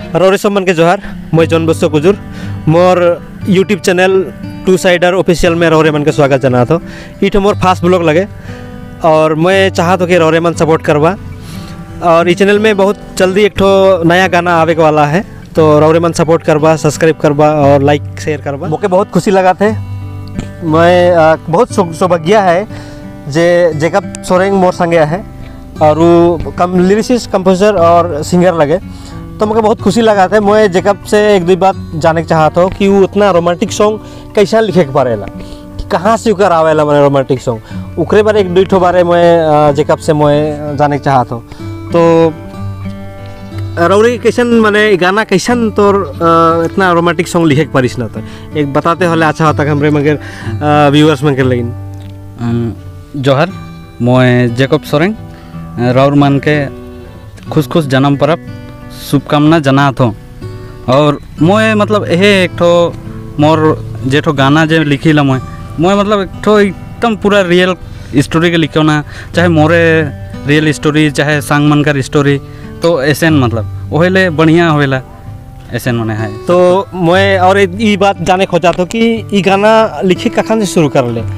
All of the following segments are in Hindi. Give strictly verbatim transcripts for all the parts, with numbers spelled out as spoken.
रौरे सब मन के जोहार मैं जॉन बसो कुजुर मोर YouTube channel two sider official में रौरे मन के स्वागत जना तो इठो मोर फास्ट ब्लॉग लगे और मैं चाहत कि रौरे मन सपोर्ट करवा और इस चैनल में बहुत जल्दी एक ठो नया गाना आवे वाला है तो रौरे मन सपोर्ट करवा सब्सक्राइब करवा और लाइक शेयर करवा। मुझे बहुत खुशी लगा थे मैं आ, बहुत सौभाग्य है जे जेकब सोरेंग मोर संगे है और वो कम लिरिसिस्ट कंपोजर और सिंगर लगे तो मुझे बहुत खुशी लगा था। मैं जेकब से एक दो बात जाने के चाहता हूँ कि वो उतना रोमांटिक सॉन्ग कैसा लिखे के पारेला कहाँ से उकर आवेला मैंने रोमांटिक सॉन्ग उकरे बारे एक दो बारे मैं जेकब से मैं जाने के चाहता हूँ। तो रौरी कैसन मैंने गाना कैसन तोर इतना रोमांटिक सॉन्ग लिखे के पारिस ना तो एक बताते हले अच्छा होता हमरे मगर व्यूअर्स मगर लेकिन जोहर मैं जेकब सोरेंग रौर मन के खुश खुश जन्म परब शुभकामना जनात हो और मैं मतलब यह एक ठो मोर जे ठो गाना जे लिखी ला मैं मैं मतलब एक ठो एकदम पूरा रियल स्टोरी के लिखो ना चाहे मोरे रियल स्टोरी चाहे सांग मन कर स्टोरी तो ऐसे मतलब वही बढ़िया होएला ऐसे मने है। तो मैं और ये बात जाने खोजा तो कि ये गाना लिखे कखन से शुरू कर ले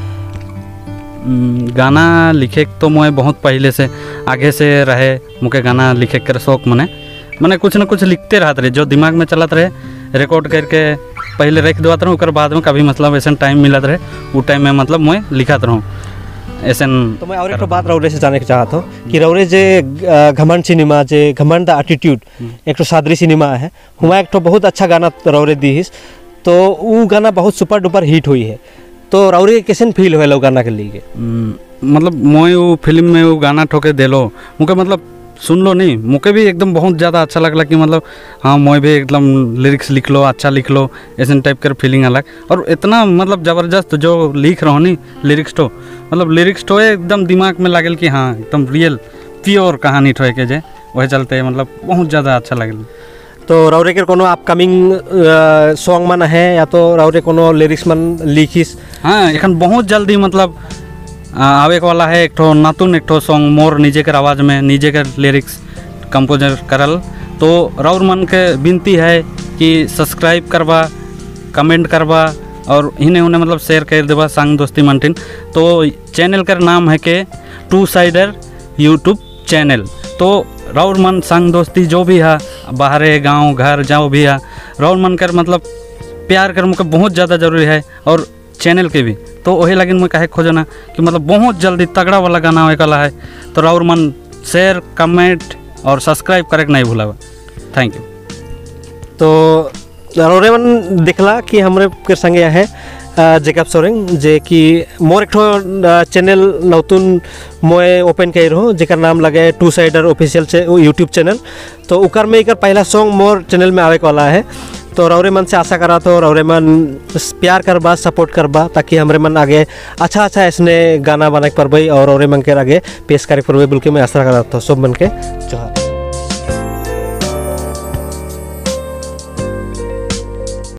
गाना लिखे तो मैं बहुत पहले से आगे से रहे मुझे गाना लिखे कर शौक मने मैंने कुछ ना कुछ लिखते रहते रहे जो दिमाग में चलत रहे रिकॉर्ड करके पहले रख देवत रहूँ उसके बाद में कभी मतलब ऐसा टाइम मिलत रहे वो टाइम में मतलब मैं लिखत रहूँ ऐसे। तो मैं और एक बात रौरे से जाने के चाहता हूँ कि रौरे जे घमंड सिनेमा जे घमंड द एटीट्यूड एक तो सादरी सिनेमा है हुआ एक तो बहुत अच्छा गाना रौरे दी तो वो गाना बहुत सुपर डुपर हिट हुई है तो रौरे कैसे फील हुआ गाना के लिए मतलब मैं वो फिल्म में वो गाना ठोके दे लो मुझे मतलब सुन लो नहीं मुझे भी एकदम बहुत ज़्यादा अच्छा लगला कि मतलब हाँ मैं भी एकदम लिरिक्स लिख लो अच्छा लिख लो ऐसे टाइप कर फीलिंग अलग और इतना मतलब ज़बरदस्त जो लिख रहा हूँ नहीं लिरिक्स तो मतलब लिरिक्स तो एकदम दिमाग में लागल कि हाँ एकदम रियल प्योर कहानी ठोए के जे वही चलते मतलब बहुत ज़्यादा अच्छा लगल। तो रौरे के कोनो अपकमिंग सॉन्ग मन है या तो रौरे कोनो लिरिक्स मन लिखिस? हाँ एखन बहुत जल्दी मतलब आवे वाला है एक ठो नतुन एक ठो सॉन्ग मोर निजे कर आवाज़ में निजे कर लिरिक्स कंपोजर करल तो रौर मन के विनती है कि सब्सक्राइब करवा कमेंट करवा और इन्हें उन्हें मतलब शेयर कर देवा संग दोस्ती मंटिन। तो चैनल का नाम है के टू साइडर यूट्यूब चैनल तो रौर मन संग दोस्ती जो भी है बाहरे गांव घर जाओ भी है रौर मन कर मतलब प्यार कर मुझे बहुत ज़्यादा ज़रूरी है और चैनल के भी तो वही लगिन मैं कहे खोजना कि मतलब बहुत जल्दी तगड़ा वाला गाना होए वाला है तो रौर मन शेयर कमेंट और सब्सक्राइब करे नहीं भूलावा। Thank you. तो रौरे मन दिखला कि हमरे के संगे है जेकब सोरेंग जे कि मोर एक चैनल नतुन मैं ओपन कर रहा जेकर नाम लगे two sider official YouTube channel तो उकर में एक पहला सॉन्ग मोर चैनल में आवे वाला है तो रौरे मन से आशा करा तो रौरे मन प्यार करबा सपोर्ट करबा ताकि हमरे मन आगे अच्छा अच्छा इसने गाना बना के परबई और रौरे मन के आगे पेश करे परबई बोल के मैं आशा करा तो सब मन के जोहार।